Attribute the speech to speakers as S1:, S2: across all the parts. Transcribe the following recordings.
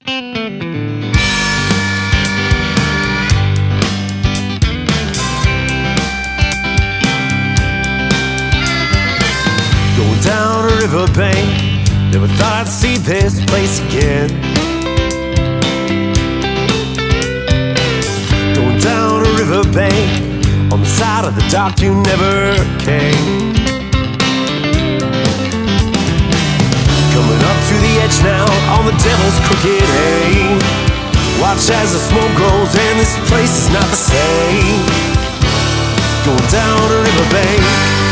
S1: Going down a riverbank, never thought I'd see this place again. Going down a riverbank, on the side of the dock you never came. Coming up to the edge now, on the devil's crooked hay. Watch as the smoke grows and this place is not the same. Going down a riverbank,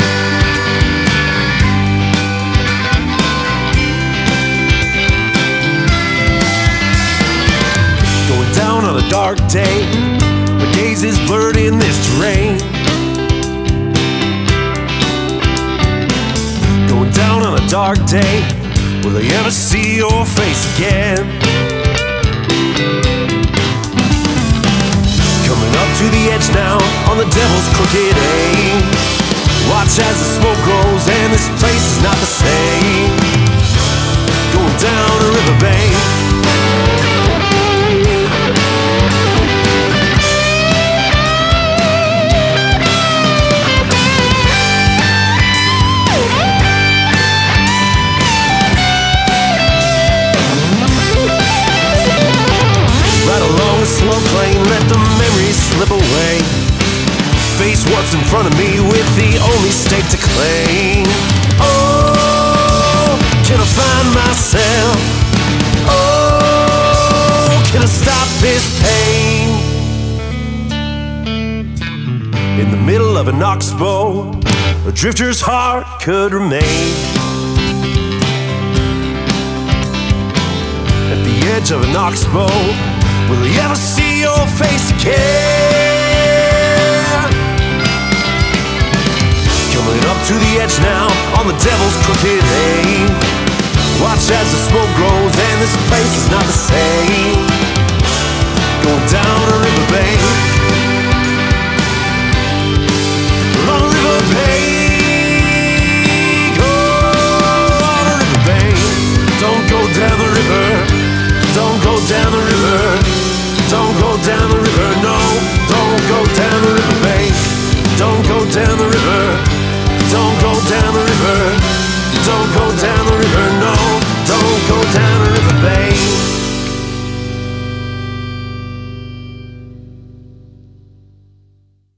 S1: going down on a dark day, my gaze is blurred in this terrain. Going down on a dark day, will I ever see your face again? Coming up to the edge now, on the devil's crooked hay. Watch as the smoke grows and this place is not the same. Going down a riverbank, slow plane, let the memories slip away. Face what's in front of me with the only stake to claim. Oh, can I find myself? Oh, can I stop this pain? In the middle of an oxbow, a drifter's heart could remain. At the edge of an oxbow, will you ever see your face again? Coming up to the edge now, on the devil's crooked hay. Watch as the smoke grows and this place is not the same. Going down a